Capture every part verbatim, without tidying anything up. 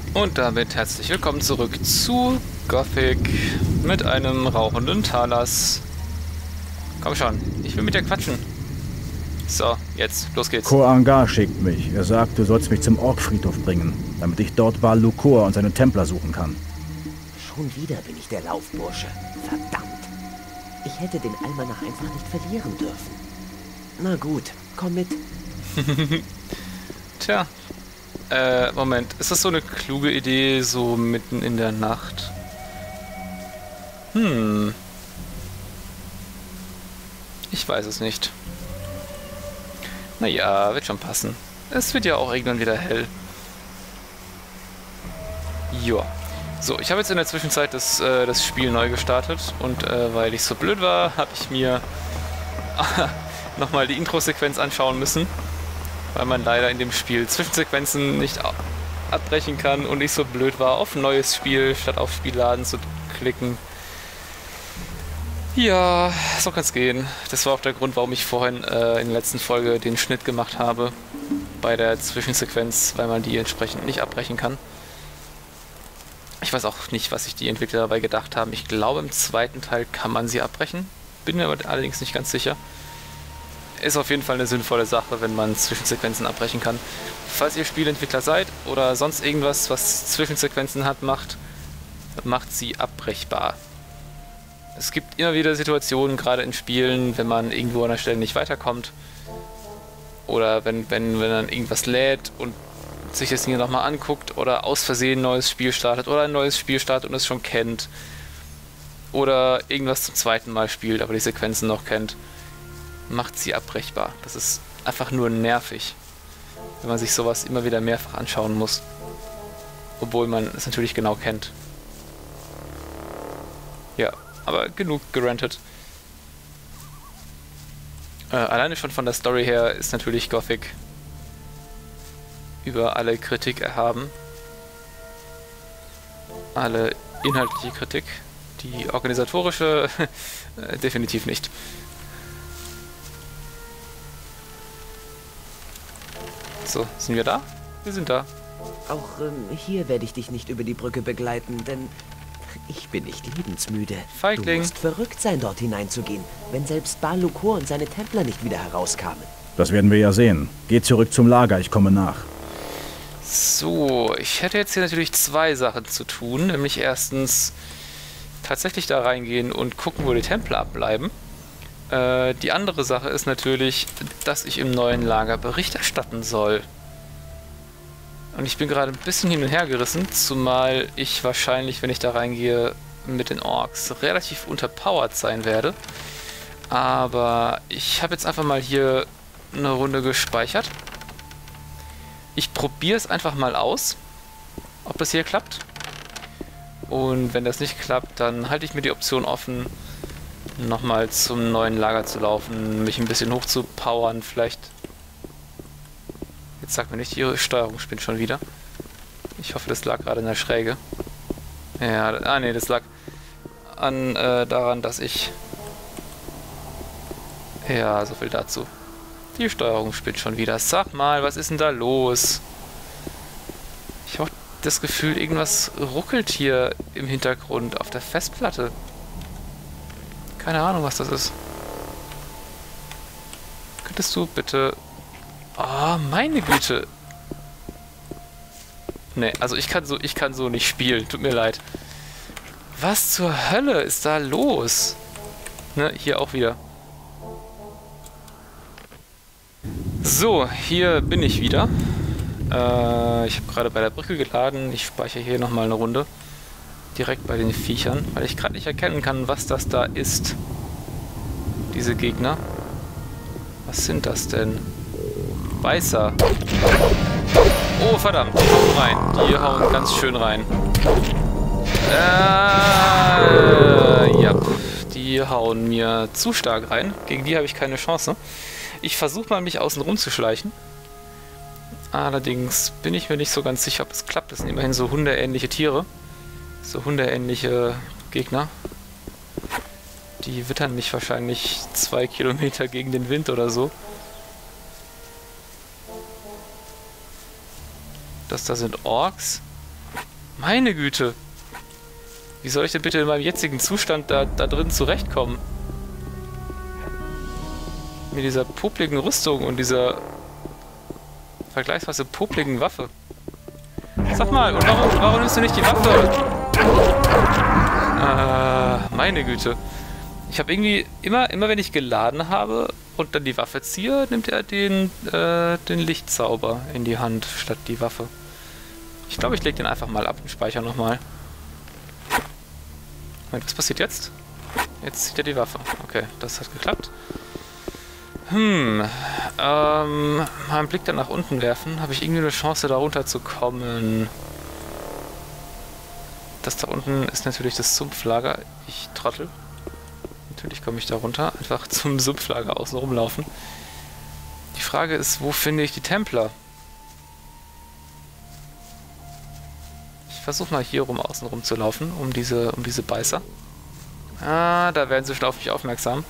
Und damit herzlich willkommen zurück zu Gothic mit einem rauchenden Talas. Komm schon, ich will mit dir quatschen. So, jetzt, los geht's. Koh-Angar schickt mich. Er sagt, du sollst mich zum Orkfriedhof bringen, damit ich dort Bal Lukor und seine Templer suchen kann. Schon wieder bin ich der Laufbursche. Verdammt. Ich hätte den Almanach einfach nicht verlieren dürfen. Na gut, komm mit. Tja. Äh, Moment. Ist das so eine kluge Idee, so mitten in der Nacht? Hm. Ich weiß es nicht. Naja, wird schon passen. Es wird ja auch irgendwann wieder hell. Joa. So, ich habe jetzt in der Zwischenzeit das, äh, das Spiel neu gestartet und äh, weil ich so blöd war, habe ich mir nochmal die Intro-Sequenz anschauen müssen, weil man leider in dem Spiel Zwischensequenzen nicht abbrechen kann und ich so blöd war, auf neues Spiel statt auf Spielladen zu klicken. Ja, so kann es gehen. Das war auch der Grund, warum ich vorhin äh, in der letzten Folge den Schnitt gemacht habe bei der Zwischensequenz, weil man die entsprechend nicht abbrechen kann. Ich weiß auch nicht, was sich die Entwickler dabei gedacht haben. Ich glaube, im zweiten Teil kann man sie abbrechen. Bin mir aber allerdings nicht ganz sicher. Ist auf jeden Fall eine sinnvolle Sache, wenn man Zwischensequenzen abbrechen kann. Falls ihr Spieleentwickler seid oder sonst irgendwas, was Zwischensequenzen hat, macht, macht sie abbrechbar. Es gibt immer wieder Situationen, gerade in Spielen, wenn man irgendwo an der Stelle nicht weiterkommt oder wenn, wenn, wenn dann irgendwas lädt und sich das Ding nochmal anguckt oder aus Versehen ein neues Spiel startet oder ein neues Spiel startet und es schon kennt oder irgendwas zum zweiten Mal spielt, aber die Sequenzen noch kennt, macht sie abbrechbar. Das ist einfach nur nervig, wenn man sich sowas immer wieder mehrfach anschauen muss, obwohl man es natürlich genau kennt. Ja, aber genug gerantet. Äh, alleine schon von der Story her ist natürlich Gothic über alle Kritik erhaben. Alle inhaltliche Kritik. Die organisatorische äh, definitiv nicht. So, sind wir da? Wir sind da. Auch ähm, hier werde ich dich nicht über die Brücke begleiten, denn ich bin nicht lebensmüde. Feigling. Du musst verrückt sein, dort hineinzugehen, wenn selbst Bal Lukor und seine Templer nicht wieder herauskamen. Das werden wir ja sehen. Geh zurück zum Lager, ich komme nach. So, ich hätte jetzt hier natürlich zwei Sachen zu tun, nämlich erstens tatsächlich da reingehen und gucken, wo die Templer abbleiben. Äh, die andere Sache ist natürlich, dass ich im neuen Lager Bericht erstatten soll. Und ich bin gerade ein bisschen hin und her gerissen, zumal ich wahrscheinlich, wenn ich da reingehe, mit den Orks relativ unterpowered sein werde. Aber ich habe jetzt einfach mal hier eine Runde gespeichert. Ich probiere es einfach mal aus, ob das hier klappt. Und wenn das nicht klappt, dann halte ich mir die Option offen, nochmal zum neuen Lager zu laufen, mich ein bisschen hoch zu powern, vielleicht. Jetzt sagt mir nicht, die Steuerung spinnt schon wieder. Ich hoffe, das lag gerade in der Schräge. Ja, ah ne, das lag an äh, daran, dass ich... Ja, so viel dazu. Die Steuerung spinnt schon wieder. Sag mal, was ist denn da los? Ich habe das Gefühl, irgendwas ruckelt hier im Hintergrund auf der Festplatte. Keine Ahnung, was das ist. Könntest du bitte... Oh, meine Güte. Ne, also ich kann so, ich kann so nicht spielen. Tut mir leid. Was zur Hölle ist da los? Ne, hier auch wieder. So, hier bin ich wieder. Äh, ich habe gerade bei der Brücke geladen. Ich speichere hier nochmal eine Runde. Direkt bei den Viechern, weil ich gerade nicht erkennen kann, was das da ist. Diese Gegner. Was sind das denn? Weißer. Oh, verdammt. Die hauen rein. Die hauen ganz schön rein. Äh, ja. Die hauen mir zu stark rein. Gegen die habe ich keine Chance. Ich versuche mal, mich außen rum zu schleichen. Allerdings bin ich mir nicht so ganz sicher, ob es klappt. Das sind immerhin so hundeähnliche Tiere. So hundeähnliche Gegner. Die wittern mich wahrscheinlich zwei Kilometer gegen den Wind oder so. Das da sind Orks. Meine Güte. Wie soll ich denn bitte in meinem jetzigen Zustand da, da drin zurechtkommen? Mit dieser popligen Rüstung und dieser vergleichsweise popligen Waffe. Sag mal, und warum, warum nimmst du nicht die Waffe? Äh, meine Güte. Ich habe irgendwie, immer, immer wenn ich geladen habe und dann die Waffe ziehe, nimmt er den, äh, den Lichtzauber in die Hand statt die Waffe. Ich glaube, ich lege den einfach mal ab und speichere nochmal. Was passiert jetzt? Jetzt zieht er die Waffe. Okay, das hat geklappt. Hm, ähm, mal einen Blick dann nach unten werfen. Habe ich irgendwie eine Chance, da runter zu kommen? Das da unten ist natürlich das Sumpflager. Ich trottel. Natürlich komme ich da runter. Einfach zum Sumpflager außen rumlaufen. Die Frage ist, wo finde ich die Templer? Ich versuche mal hier rum außen rum zu laufen, um diese, um diese Beißer. Ah, da werden sie schon auf mich aufmerksam.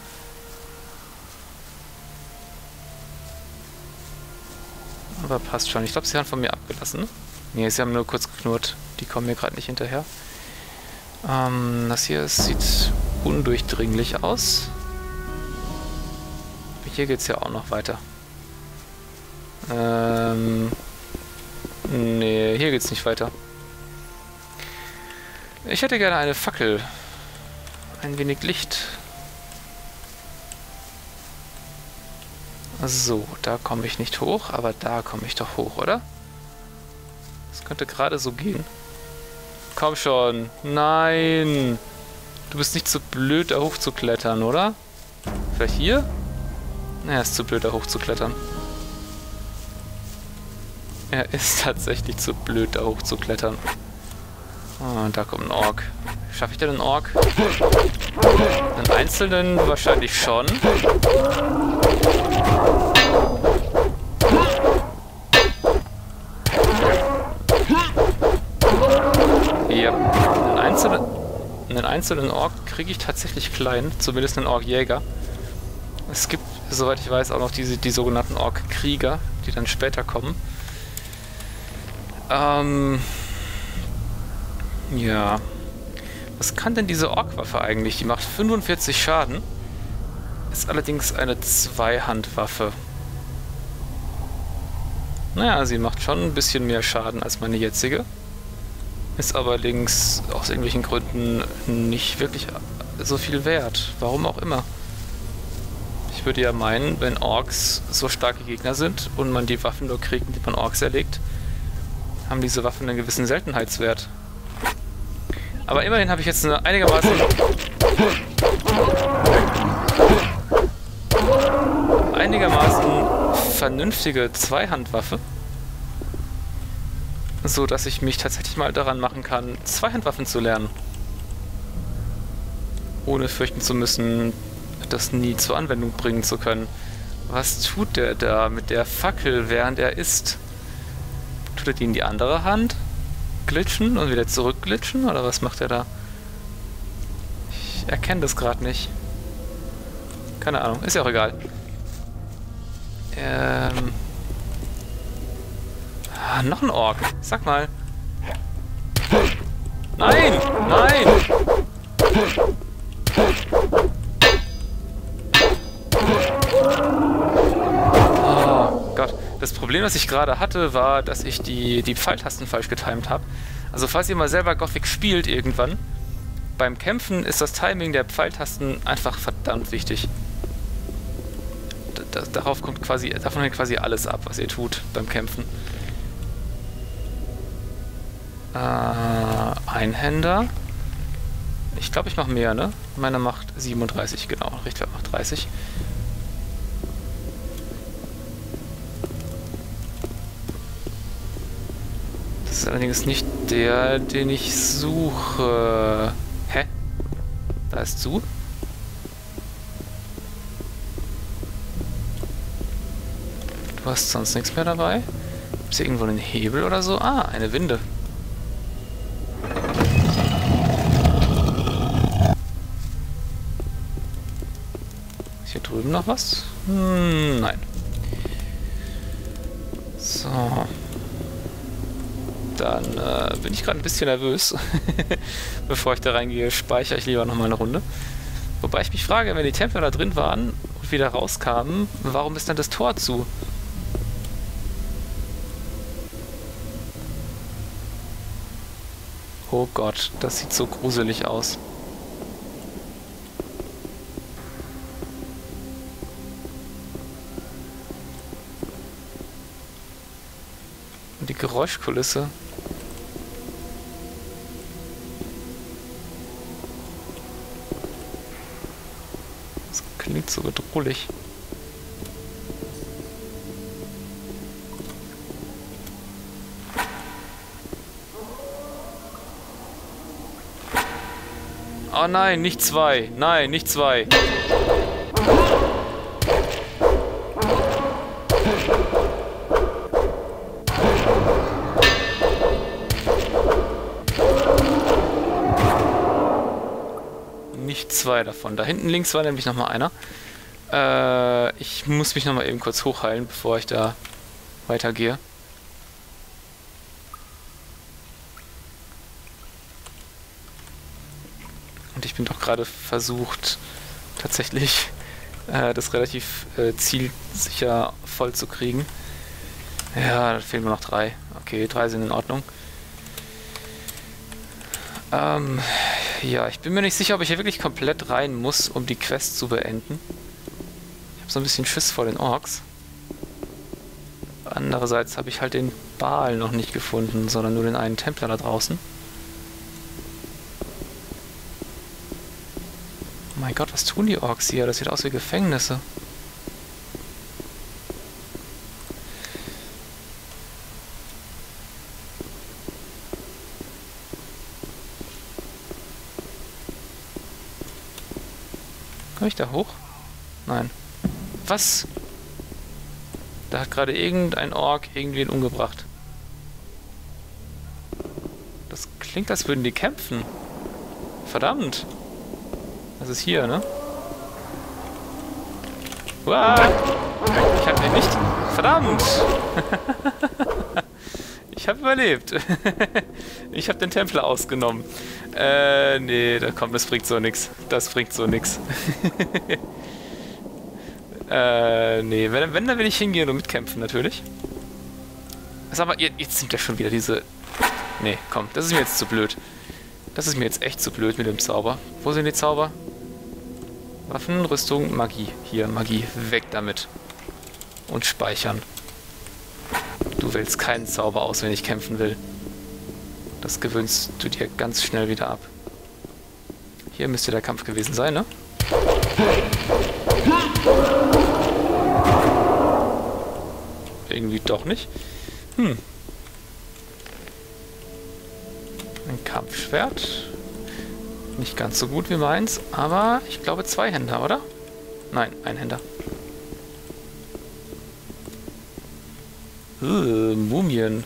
Aber passt schon. Ich glaube, sie haben von mir abgelassen. Ne, sie haben nur kurz geknurrt. Die kommen mir gerade nicht hinterher. Ähm, das hier ist, sieht undurchdringlich aus. Aber hier geht es ja auch noch weiter. Ähm... Ne, hier geht's nicht weiter. Ich hätte gerne eine Fackel. Ein wenig Licht. So, da komme ich nicht hoch, aber da komme ich doch hoch, oder? Das könnte gerade so gehen. Komm schon. Nein. Du bist nicht zu blöd, da hoch zu klettern, oder? Vielleicht hier? Er ist zu blöd, da hoch zu klettern. Er ist tatsächlich zu blöd, da hoch zu klettern. Oh, und da kommt ein Ork. Schaffe ich denn einen Ork? Einen einzelnen wahrscheinlich schon. Ja, einen einzelnen, einen einzelnen Ork kriege ich tatsächlich klein. Zumindest einen Ork-Jäger. Es gibt, soweit ich weiß, auch noch diese, die sogenannten Ork-Krieger, die dann später kommen. Ähm... Ja. Was kann denn diese Ork-Waffe eigentlich? Die macht fünfundvierzig Schaden. Ist allerdings eine Zweihandwaffe. Naja, sie macht schon ein bisschen mehr Schaden als meine jetzige. Ist aber allerdings aus irgendwelchen Gründen nicht wirklich so viel wert. Warum auch immer. Ich würde ja meinen, wenn Orks so starke Gegner sind und man die Waffen nur kriegt, die man Orks erlegt, haben diese Waffen einen gewissen Seltenheitswert. Aber immerhin habe ich jetzt eine einigermaßen einigermaßen vernünftige Zweihandwaffe, so dass ich mich tatsächlich mal daran machen kann, Zweihandwaffen zu lernen, ohne fürchten zu müssen, das nie zur Anwendung bringen zu können. Was tut der da mit der Fackel, während er isst? Tut er die in die andere Hand? Glitschen und wieder zurückglitschen? Oder was macht er da? Ich erkenne das gerade nicht. Keine Ahnung, ist ja auch egal. Ähm... Ah, noch ein Ork. Sag mal. Nein! Nein! Oh Gott. Das Problem, das ich gerade hatte, war, dass ich die, die Pfeiltasten falsch getimt habe. Also falls ihr mal selber Gothic spielt irgendwann, beim Kämpfen ist das Timing der Pfeiltasten einfach verdammt wichtig. Da, darauf kommt quasi, davon hängt quasi alles ab, was ihr tut beim Kämpfen. Äh, Einhänder. Ich glaube, ich mache mehr, ne? Meine macht siebenunddreißig, genau. Richtwert macht dreißig. Das ist allerdings nicht der, den ich suche. Hä? Da ist zu. Du hast sonst nichts mehr dabei? Ist hier irgendwo ein Hebel oder so? Ah, eine Winde. Ist hier drüben noch was? Hm, nein. So. dann äh, bin ich gerade ein bisschen nervös. Bevor ich da reingehe, speichere ich lieber nochmal eine Runde. Wobei ich mich frage, wenn die Templer da drin waren und wieder rauskamen, warum ist dann das Tor zu? Oh Gott, das sieht so gruselig aus. Und die Geräuschkulisse. Das klingt so bedrohlich. Oh nein, nicht zwei. Nein, nicht zwei. Nicht zwei davon. Da hinten links war nämlich nochmal einer. Äh, ich muss mich nochmal eben kurz hochheilen, bevor ich da weitergehe. Und ich bin doch gerade versucht, tatsächlich äh, das relativ äh, zielsicher voll zu kriegen. Ja, da fehlen nur noch drei. Okay, drei sind in Ordnung. Ähm, ja, ich bin mir nicht sicher, ob ich hier wirklich komplett rein muss, um die Quest zu beenden. Ich habe so ein bisschen Schiss vor den Orks. Andererseits habe ich halt den Baal noch nicht gefunden, sondern nur den einen Templer da draußen. Mein Gott, was tun die Orks hier? Das sieht aus wie Gefängnisse. Komme ich da hoch? Nein. Was? Da hat gerade irgendein Ork irgendwen umgebracht. Das klingt, als würden die kämpfen. Verdammt. Das ist hier, ne? Uah! Ich hab den nicht... Verdammt! Ich hab überlebt. Ich hab den Templer ausgenommen. Äh, nee, da kommt, das bringt so nix. Das bringt so nix. äh, nee, wenn, wenn, dann will ich hingehen und mitkämpfen, natürlich. Sag mal, jetzt sind ja schon wieder diese... Nee, komm, das ist mir jetzt zu blöd. Das ist mir jetzt echt zu blöd mit dem Zauber. Wo sind die Zauber? Waffen, Rüstung, Magie. Hier, Magie. Weg damit. Und speichern. Du wählst keinen Zauber aus, wenn ich kämpfen will. Das gewöhnst du dir ganz schnell wieder ab. Hier müsste der Kampf gewesen sein, ne? Irgendwie doch nicht. Hm. Ein Kampfschwert. Nicht ganz so gut wie meins, aber ich glaube zwei Händer, oder? Nein, ein Händer. Uh, Mumien.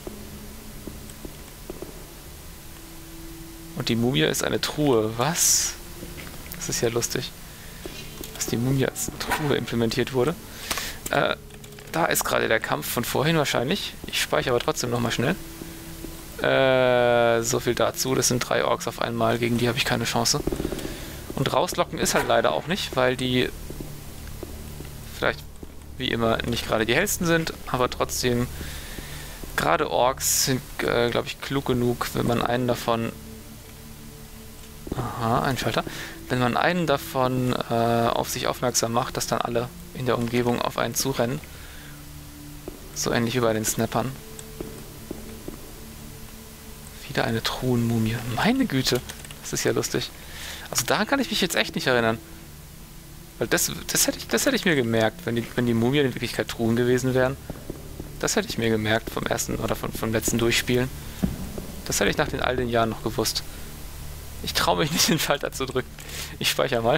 Und die Mumie ist eine Truhe. Was? Das ist ja lustig, dass die Mumie als Truhe implementiert wurde. Äh, da ist gerade der Kampf von vorhin wahrscheinlich. Ich speichere aber trotzdem nochmal schnell. Äh, so viel dazu. Das sind drei Orks auf einmal. Gegen die habe ich keine Chance. Und rauslocken ist halt leider auch nicht, weil die vielleicht wie immer nicht gerade die hellsten sind, aber trotzdem gerade Orks sind, äh, glaube ich, klug genug, wenn man einen davon... Aha, ein Schalter. Wenn man einen davon äh, auf sich aufmerksam macht, dass dann alle in der Umgebung auf einen zurennen. So ähnlich wie bei den Snappern. Wieder eine Truhenmumie. Meine Güte, das ist ja lustig. Also daran kann ich mich jetzt echt nicht erinnern. Weil das, das, hätte ich, das hätte ich mir gemerkt, wenn die, wenn die Mumien in Wirklichkeit Truhen gewesen wären. Das hätte ich mir gemerkt vom ersten oder vom, vom letzten Durchspielen. Das hätte ich nach den all den Jahren noch gewusst. Ich traue mich nicht, den Schalter zu drücken. Ich speichere mal.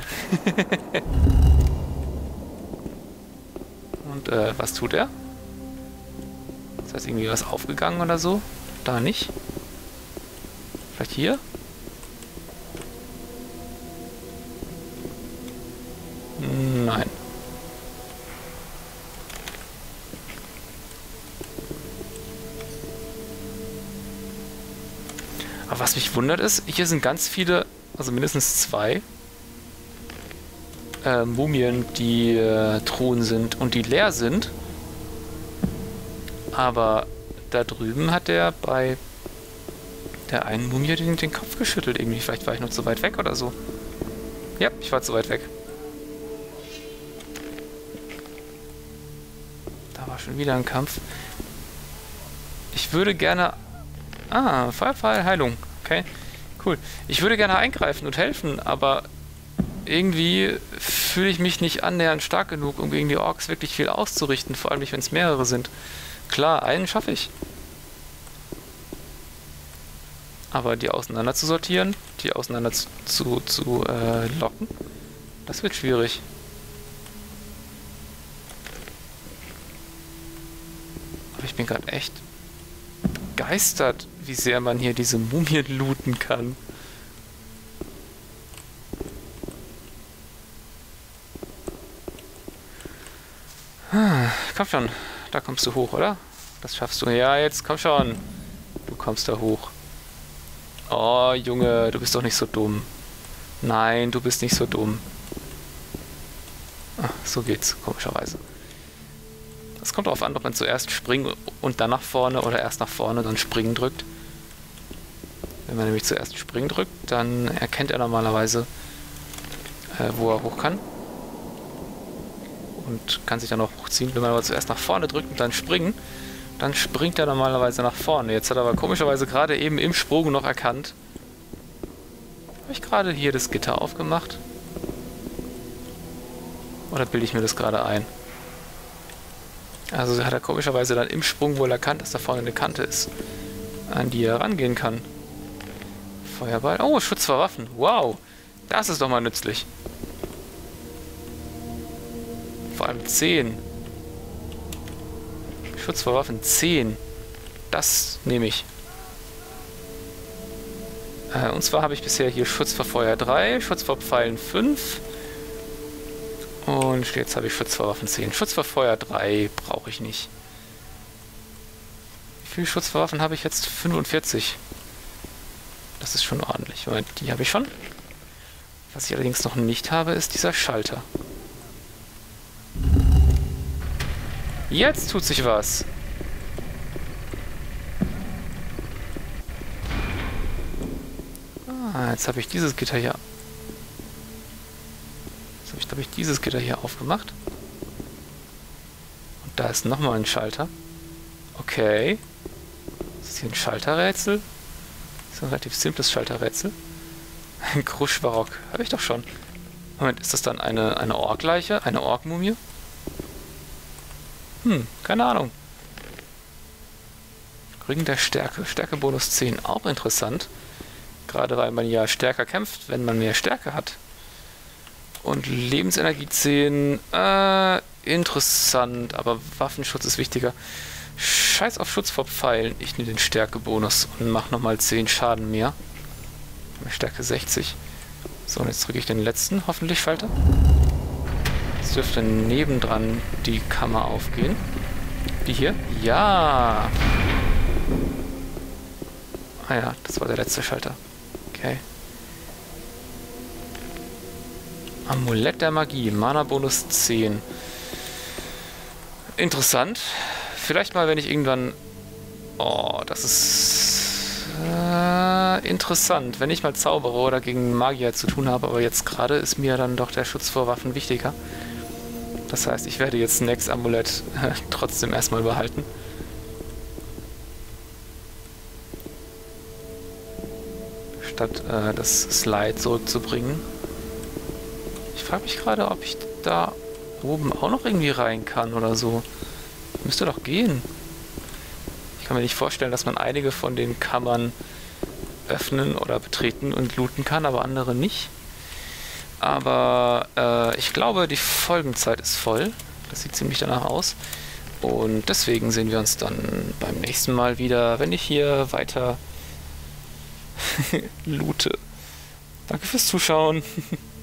Und äh, was tut er? Ist das irgendwie was aufgegangen oder so? Da nicht? Vielleicht hier? Nein. Aber was mich wundert ist, hier sind ganz viele, also mindestens zwei äh, Mumien, die äh, Truhen sind und die leer sind. Aber da drüben hat der bei der einen Mumie den, den Kopf geschüttelt irgendwie. Vielleicht war ich noch zu weit weg oder so. Ja, ich war zu weit weg. Da war schon wieder ein Kampf. Ich würde gerne... Ah, Feuerpfeil, Heilung. Okay, cool. Ich würde gerne eingreifen und helfen, aber irgendwie fühle ich mich nicht annähernd stark genug, um gegen die Orks wirklich viel auszurichten. Vor allem nicht, wenn es mehrere sind. Klar, einen schaffe ich. Aber die auseinander zu sortieren, die auseinander zu, zu, zu äh, locken, das wird schwierig. Aber ich bin gerade echt begeistert, wie sehr man hier diese Mumien looten kann. Ah, komm schon, da kommst du hoch, oder? Das schaffst du. Ja, jetzt komm schon. Du kommst da hoch. Oh, Junge, du bist doch nicht so dumm. Nein, du bist nicht so dumm. Ach, so geht's, komischerweise. Es kommt darauf an, ob man zuerst springen und dann nach vorne oder erst nach vorne, dann springen drückt. Wenn man nämlich zuerst springen drückt, dann erkennt er normalerweise, äh, wo er hoch kann. Und kann sich dann auch hochziehen. Wenn man aber zuerst nach vorne drückt und dann springen, dann springt er normalerweise nach vorne. Jetzt hat er aber komischerweise gerade eben im Sprung noch erkannt. Habe ich gerade hier das Gitter aufgemacht? Oder bilde ich mir das gerade ein? Also hat er komischerweise dann im Sprung wohl erkannt, dass da vorne eine Kante ist, an die er rangehen kann. Feuerball. Oh, Schutz vor Waffen. Wow, das ist doch mal nützlich. Vor allem zehn. Schutz vor Waffen zehn. Das nehme ich. Äh, und zwar habe ich bisher hier Schutz vor Feuer drei, Schutz vor Pfeilen fünf. Und jetzt habe ich Schutz vor Waffen zehn. Schutz vor Feuer drei brauche ich nicht. Wie viel Schutz vor Waffen habe ich jetzt? fünfundvierzig. Das ist schon ordentlich. Moment, die habe ich schon. Was ich allerdings noch nicht habe, ist dieser Schalter. Jetzt tut sich was. Ah, jetzt habe ich dieses Gitter hier. Jetzt habe ich, glaube ich, dieses Gitter hier aufgemacht. Und da ist nochmal ein Schalter. Okay. Ist das hier ein Schalterrätsel? Das ist ein relativ simples Schalterrätsel. Ein Kruschbarock. Habe ich doch schon. Moment, ist das dann eine, eine Ork-Leiche? Eine Ork-Mumie? Hm, keine Ahnung. Ring der Stärke. Stärke-Bonus zehn. Auch interessant. Gerade weil man ja stärker kämpft, wenn man mehr Stärke hat. Und Lebensenergie zehn. Äh, interessant. Aber Waffenschutz ist wichtiger. Scheiß auf Schutz vor Pfeilen. Ich nehme den Stärke-Bonus und mache nochmal zehn Schaden mehr. Stärke sechzig. So, und jetzt drücke ich den letzten, hoffentlich, Schalter. Jetzt dürfte nebendran die Kammer aufgehen. Die hier? Ja! Ah ja, das war der letzte Schalter. Okay. Amulett der Magie. Mana-Bonus zehn. Interessant. Vielleicht mal, wenn ich irgendwann... Oh, das ist... Äh, interessant. Wenn ich mal zaubere oder gegen Magier zu tun habe, aber jetzt gerade ist mir dann doch der Schutz vor Waffen wichtiger. Das heißt, ich werde jetzt Nex Amulett äh, trotzdem erstmal behalten. Statt äh, das Slide zurückzubringen. Ich frage mich gerade, ob ich da oben auch noch irgendwie rein kann oder so. Müsste doch gehen. Ich kann mir nicht vorstellen, dass man einige von den Kammern öffnen oder betreten und looten kann, aber andere nicht. Aber äh, ich glaube, die Folgenzeit ist voll. Das sieht ziemlich danach aus. Und deswegen sehen wir uns dann beim nächsten Mal wieder, wenn ich hier weiter loote. Danke fürs Zuschauen.